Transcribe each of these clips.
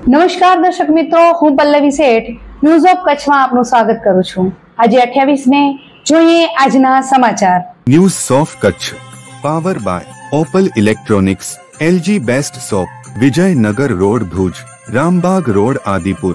નમસ્કાર દર્શક મિત્રો, હું પલ્લવી શેઠ ન્યૂઝ ઓફ કચ્છમાં આપનું સ્વાગત કરું છું। આજે 28 મે જોઈએ આજના સમાચાર। News of Kutch power by opal electronics, LG best shop, Vijaynagar road Bhuj, Rambag road Adipur.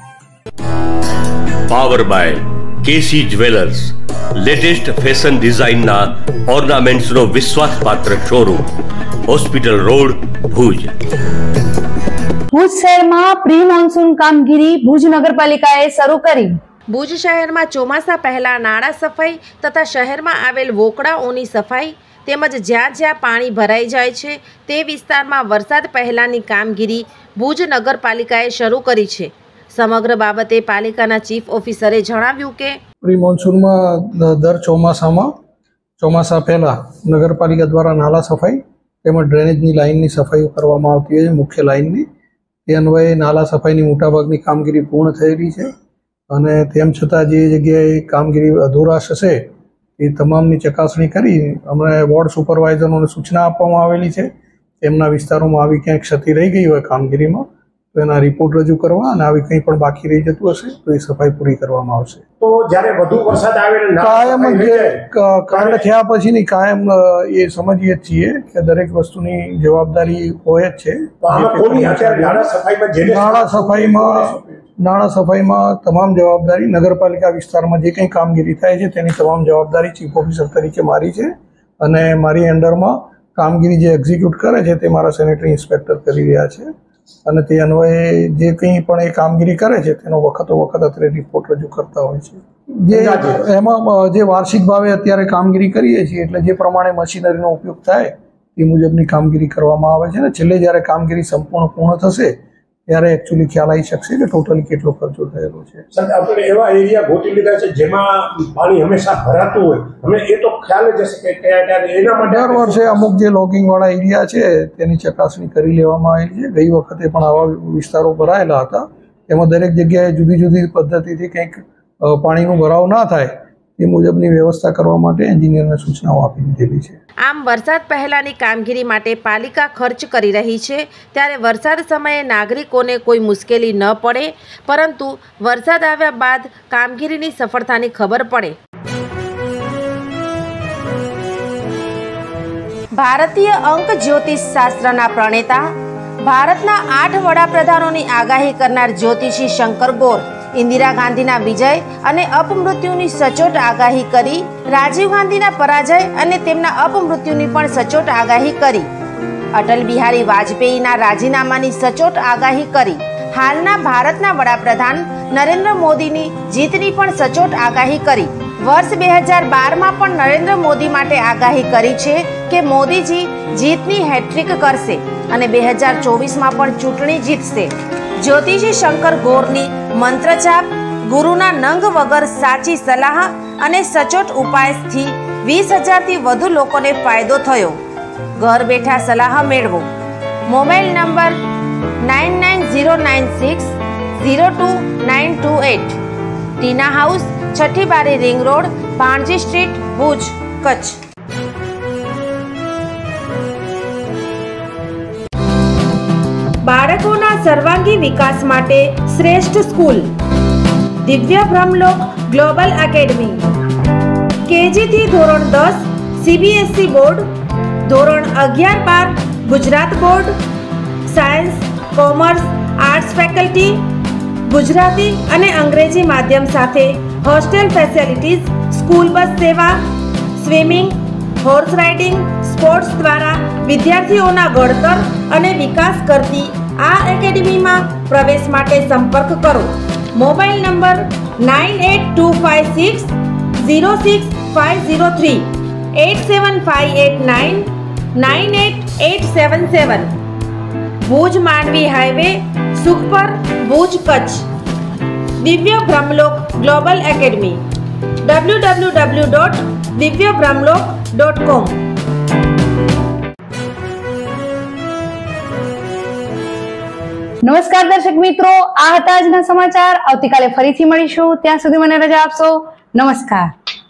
Power by KC jewellers, latest fashion ડિઝાઇનના ઓર્નામેન્ટ્સનો વિશ્વાસપાત્ર showroom, hospital road Bhuj. Bhuj શહેરમાં પ્રી મોન્સૂન કામગીરી ભુજ નગરપાલિકાએ શરૂ કરી। ભુજ શહેરમાં ચોમાસા પહેલા નાળા સફાઈ તથા શહેરમાં આવેલ વોકડાઓની સફાઈ તેમજ જ્યાં જ્યાં પાણી ભરાઈ જાય છે તે વિસ્તારમાં વરસાદ પહેલાની કામગીરી ભુજ નગરપાલિકાએ શરૂ કરી છે। સમગ્ર બાબતે પાલિકાના ચીફ ઓફિસરે જણાવ્યું કે પ્રી મોન્સૂનમાં દર ચોમાસા પહેલા નગરપાલિકા દ્વારા નાલા સફાઈ તેમજ ડ્રેનેજની લાઇનની સફાઈ કરવામાં આવતી હોય છે। મુખ્ય લાઇનની તે અન્વયે નાલા સફાઈની મોટાભાગની કામગીરી પૂર્ણ થયેલી છે અને તેમ છતાં જે જગ્યાએ કામગીરી અધૂરાશ હશે એ તમામની ચકાસણી કરી અમને વોર્ડ સુપરવાઇઝરોને સૂચના આપવામાં આવેલી છે। તેમના વિસ્તારોમાં આવી ક્યાંય ક્ષતિ રહી ગઈ હોય કામગીરીમાં તો એના રિપોર્ટ રજૂ કરવા અને આવી કંઈ પણ બાકી રહી જતું હશે તો એ સફાઈ પૂરી કરવામાં આવશે। તો જ્યારે વધુ વરસાદ આવે કાયમ કાંડ થયા પછીની કાયમ એ સમજીએ છીએ કે દરેક વસ્તુની જવાબદારી હોય જ છે। નાળા સફાઈમાં તમામ જવાબદારી નગરપાલિકા વિસ્તારમાં જે કંઈ કામગીરી થાય છે તેની તમામ જવાબદારી ચીફ ઓફિસર તરીકે મારી છે અને મારી અંડરમાં કામગીરી જે એક્ઝિક્યુટ કરે છે તે મારા સેનેટરી ઇન્સ્પેક્ટર કરી રહ્યા છે અને તે અન્વયે જે કંઈ પણ એ કામગીરી કરે છે તેનો વખતો વખત અત્યારે રિપોર્ટ રજૂ કરતા હોય છે। જે એમાં જે વાર્ષિક ભાવે અત્યારે કામગીરી કરીએ છીએ એટલે જે પ્રમાણે મશીનરીનો ઉપયોગ થાય એ મુજબની કામગીરી કરવામાં આવે છે ને છેલ્લે જ્યારે કામગીરી સંપૂર્ણ પૂર્ણ થશે ત્યારે એકચ્યુઅલી ખ્યાલ આવી શકશે કે ટોટલી કેટલો ખર્ચો થયેલો છે। આપણે એવા એરિયા ગોતી લીધા છે જેમાં પાણી હંમેશા ભરાતું હોય, અમે એ તો ખ્યાલ જ હશે કે કયા એના માટે દર વર્ષે અમુક જે લોગિંગ વાળા એરિયા છે તેની ચકાસણી કરી લેવામાં આવેલી છે। ગઈ વખતે પણ આવા વિસ્તારો ભરાયેલા હતા, તેમાં દરેક જગ્યાએ જુદી જુદી પદ્ધતિથી કંઈક પાણીનો ભરાવ ના થાય એ મુજબની વ્યવસ્થા કરવા માટે એન્જિનિયરને સૂચનાઓ આપી દીધેલી છે। આમ વરસાદ પહેલાની કામગીરી માટે પાલિકા ખર્ચ કરી રહી છે ત્યારે વરસાદ સમયે નાગરિકોને કોઈ મુશ્કેલી ન પડે પરંતુ વરસાદ આવ્યા બાદ કામગીરીની સફળતાની ખબર પડે। ભારતીય અંક જ્યોતિષ શાસ્ત્રના પ્રણેતા, ભારતના 8 વડાપ્રધાનોની આગાહી કરનાર જ્યોતિષી શંકર ગોર ઇન્દિરા ગાંધીના વિજય અને અપમૃત્યુની સચોટ આગાહી કરી, રાજીવ ગાંધીના પરાજય અને તેમના અપમૃત્યુની પણ સચોટ આગાહી કરી, અટલ બિહારી વાજપેયીના રાજીનામાની સચોટ આગાહી કરી, હાલના ભારતના વડાપ્રધાન નરેન્દ્ર મોદીની જીતની પણ સચોટ આગાહી કરી। વર્ષ 2012માં પણ નરેન્દ્ર મોદી માટે આગાહી કરી છે કે મોદીજી જીતની હેટ્રિક કરશે અને 2024માં પણ ચૂંટણી જીતશે। જ્યોતિષી શંકર ગોરની મંત્રજાપ, ગુરુના નંગ વગર સાચી સલાહ અને સચોટ ઉપાયથી 20,000થી વધુ લોકોને ફાયદો થયો। ઘર બેઠા સલાહ મેળવો। Mobile number 9909602928। ટીના house, Chhathi Bari ring road, Bhanji street, Bhuj, Kutch. બાળકોના સર્વાંગી વિકાસ માટે શ્રેષ્ઠ સ્કૂલ દિવ્ય બ્રહ્મલોક ગ્લોબલ એકેડમી। કેજી થી ધોરણ 10 CBSE બોર્ડ, ધોરણ 11-12 Gujarat board, science, commerce, arts faculty, Gujarati અને અંગ્રેજી માધ્યમ સાથે હોસ્ટેલ ફેસિલિટીઝ, સ્કૂલ બસ સેવા, સ્વિમિંગ, હોર્સ રાઇડિંગ, સ્પોર્ટ્સ દ્વારા વિદ્યાર્થીઓના ઘડતર અને વિકાસ કરતી આ એકેડમીમાં પ્રવેશ માટે સંપર્ક કરો। Mobile number 9825606503, 8758998877। Bhuj Mandvi highway, Sukhpar, Bhuj, Kutch. Divya Brahmalok global academy, www.divyabrahmlok.com। નમસ્કાર દર્શક મિત્રો, આ હતા આજના સમાચાર। આવતીકાલે ફરીથી મળીશું, ત્યાં સુધી મને રજા આપશો। નમસ્કાર।